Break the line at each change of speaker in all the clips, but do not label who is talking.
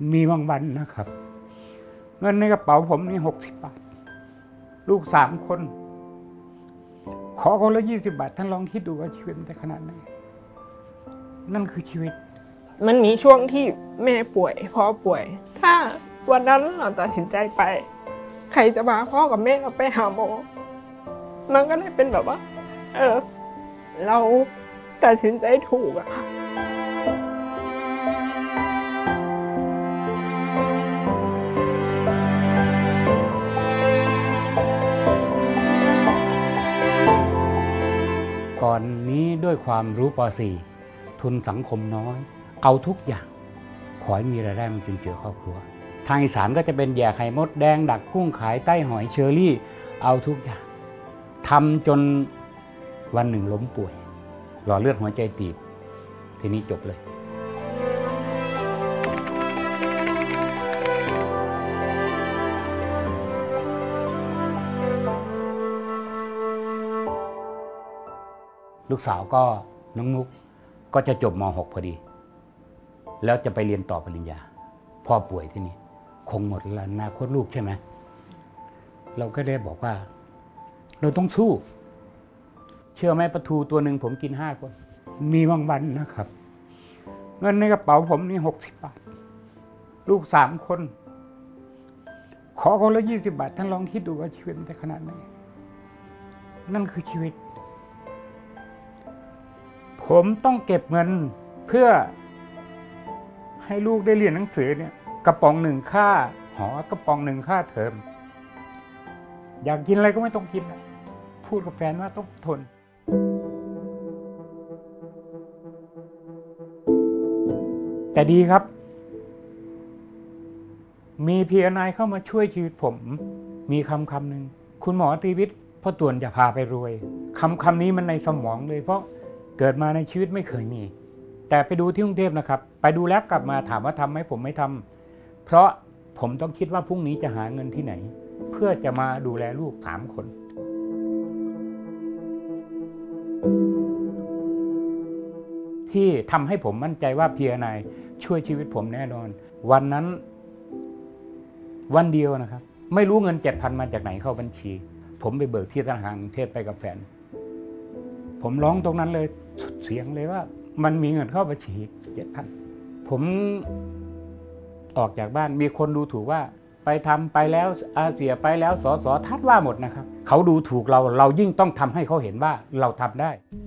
มีบางวันนะครับเงินในกระเป๋าผมนี่60 บาทลูก3 คนขอคนละ20 บาทท่านลองคิดดูว่าชีวิตมันจะขนาดไหนนั่นคือชีวิต
มันมีช่วงที่แม่ป่วยพ่อป่วยถ้าวันนั้นเราตัดสินใจไปใครจะพาพ่อกับแม่เราไปหาหมอมันก็เลยเป็นแบบว่าเราตัดสินใจถูกอะค่ะ
ก่อนนี้ด้วยความรู้ป .4 ทุนสังคมน้อยเอาทุกอย่างขอให้มีรายได้มันจุนเจือครอบครัวทางอีสานก็จะเป็นแย่ไข่มดแดงดักกุ้งขายใต้หอยเชอรี่เอาทุกอย่างทำจนวันหนึ่งล้มป่วยหลอดเลือดหัวใจตีบทีนี้จบเลยลูกสาวก็น้องนุ๊กก็จะจบม.6 พอดีแล้วจะไปเรียนต่อปริญญาพ่อป่วยที่นี่คงหมดแล้วอนาคตลูกใช่ไหมเราก็ได้บอกว่าเราต้องสู้เชื่อไหมปลาทูตัวหนึ่งผมกิน5 คนมีบางวันนะครับเงินในกระเป๋าผมนี่60 บาทลูก3 คนขอคนละ20 บาทท่านลองคิดดูว่าชีวิตมันจะขนาดไหนนั่นคือชีวิตผมต้องเก็บเงินเพื่อให้ลูกได้เรียนหนังสือเนี่ยกระป๋อง1ค่าหอกระป๋อง1ค่าเทอมอยากกินอะไรก็ไม่ต้องกินพูดกับแฟนว่าต้องทนแต่ดีครับมีPNIเข้ามาช่วยชีวิตผมมีคำหนึ่งคุณหมอตรีวิทย์พ่อต่วนอย่าพาไปรวยคำนี้มันในสมองเลยเพราะเกิดมาในชีวิตไม่เคยมีแต่ไปดูที่กรุงเทพนะครับไปดูแล้วกลับมาถามว่าทำไหมผมไม่ทำเพราะผมต้องคิดว่าพรุ่งนี้จะหาเงินที่ไหนเพื่อจะมาดูแลลูก3 คนที่ทำให้ผมมั่นใจว่าPNIช่วยชีวิตผมแน่นอนวันนั้นวันเดียวนะครับไม่รู้เงิน 7,000 มาจากไหนเข้าบัญชีผมไปเบิกที่ธนาคารกรุงเทพไปกับแฟนผมร้องตรงนั้นเลยสุดเสียงเลยว่ามันมีเงินเข้าบัญชี 7,000 ผมออกจากบ้านมีคนดูถูกว่าไปทำไปแล้วอาเสียไปแล้วสสทัดว่าหมดนะครับเขาดูถูกเรายิ่งต้องทำให้เขาเห็นว่าเราทำได้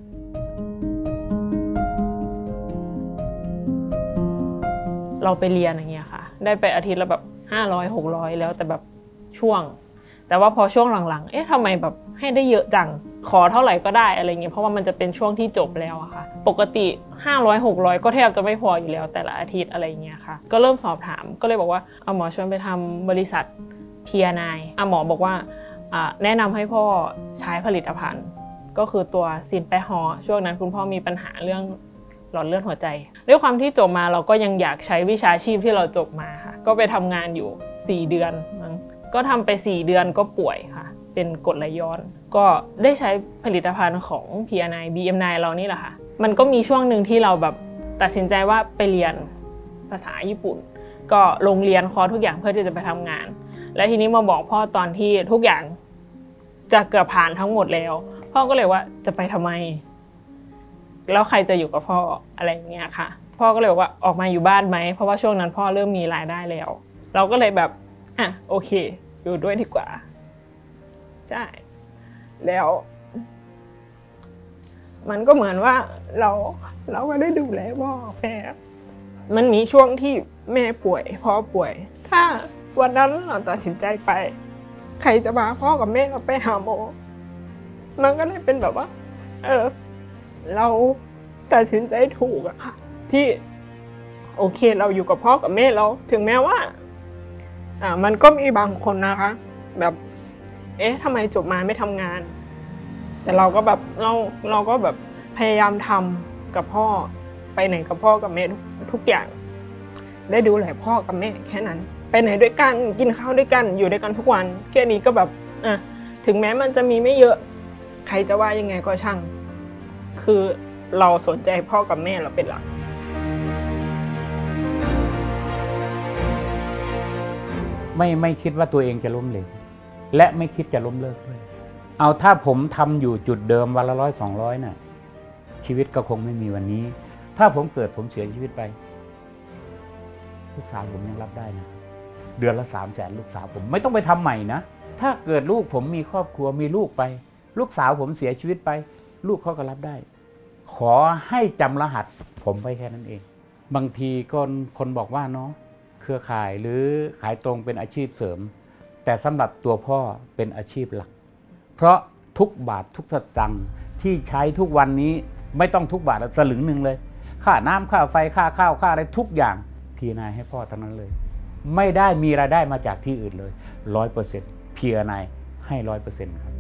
เราไปเรียนอย่างเงี้ยค่ะได้ไปอาทิตย์ละแบบ500-600แล้วแต่แบบช่วงแต่ว่าพอช่วงหลังๆทำไมแบบให้ได้เยอะจังขอเท่าไหร่ก็ได้อะไรเงี้ยเพราะว่ามันจะเป็นช่วงที่จบแล้วอะค่ะปกติ500-600ก็แทบจะไม่พออยู่แล้วแต่ละอาทิตย์อะไรเงี้ยค่ะก็เริ่มสอบถามก็เลยบอกว่าเอาหมอชวนไปทำบริษัทPNIหมอบอกว่าแนะนำให้พ่อใช้ผลิตภัณฑ์ก็คือตัวซินแปฮอช่วงนั้นคุณพ่อมีปัญหาเรื่องหลอดเลือดหัวใจด้วยความที่จบมาเราก็ยังอยากใช้วิชาชีพที่เราจบมาค่ะก็ไปทำงานอยู่4 เดือนมั้งก็ทำไป4 เดือนก็ป่วยค่ะเป็นกรดไหลย้อนก็ได้ใช้ผลิตภัณฑ์ของ PNI BM9 เรานี่แหละค่ะมันก็มีช่วงหนึ่งที่เราแบบตัดสินใจว่าไปเรียนภาษาญี่ปุ่นก็ลงเรียนคอร์สทุกอย่างเพื่อที่จะไปทำงานและทีนี้มาบอกพ่อตอนที่ทุกอย่างจะเกือบผ่านทั้งหมดแล้วพ่อก็เลยว่าจะไปทำไมแล้วใครจะอยู่กับพ่ออะไรอย่างเงี้ยค่ะพ่อก็เลยบอกว่าออกมาอยู่บ้านไหมเพราะว่าช่วงนั้นพ่อเริ่มมีรายได้แล้วเราก็เลยแบบโอเคอยู่ด้วยดีกว่าใช่แล้วมันก็เหมือนว่าเราก็ได้ดูแลพ่อแม่มันมีช่วงที่แม่ป่วยพ่อป่วยถ้าวันนั้นเราตัดสินใจไปใครจะพาพ่อกับแม่เราไปหาหมอมันก็เลยเป็นแบบว่าเราตัดสินใจถูกอะค่ะที่โอเคเราอยู่กับพ่อกับแม่เราถึงแม้ว่ามันก็มีบางคนนะคะแบบทำไมจบมาไม่ทำงานแต่เราก็แบบเราก็แบบพยายามทำกับพ่อไปไหนกับพ่อกับแม่ทุกอย่างได้ดูแลพ่อกับแม่แค่นั้นไปไหนด้วยกันกินข้าวด้วยกันอยู่ด้วยกันทุกวันแค่นี้ก็แบบถึงแม้มันจะมีไม่เยอะใครจะว่ายังไงก็ช่างคือเราสนใจพ่อกับแม่เราเป็นหลัก
ไม่คิดว่าตัวเองจะล้มเหลวและไม่คิดจะล้มเลิกด้วยเอาถ้าผมทำอยู่จุดเดิมวันละ100-200น่ะชีวิตก็คงไม่มีวันนี้ถ้าผมเกิดผมเสียชีวิตไปลูกสาวผมยังรับได้นะเดือนละ300,000ลูกสาวผมไม่ต้องไปทำใหม่นะถ้าเกิดลูกผมมีครอบครัวมีลูกไปลูกสาวผมเสียชีวิตไปลูกเขาก็รับได้ขอให้จำรหัสผมไว้แค่นั้นเองบางทีคนบอกว่าเนาะเครือข่ายหรือขายตรงเป็นอาชีพเสริมแต่สำหรับตัวพ่อเป็นอาชีพหลักเพราะทุกบาททุกสตางค์ที่ใช้ทุกวันนี้ไม่ต้องทุกบาทสลึงหนึ่งเลยค่าน้ำค่าไฟค่าข้าวค่าอะไรทุกอย่างพีนายให้พ่อทั้งนั้นเลยไม่ได้มีรายได้มาจากที่อื่นเลย100%พีนายให้100%ครับ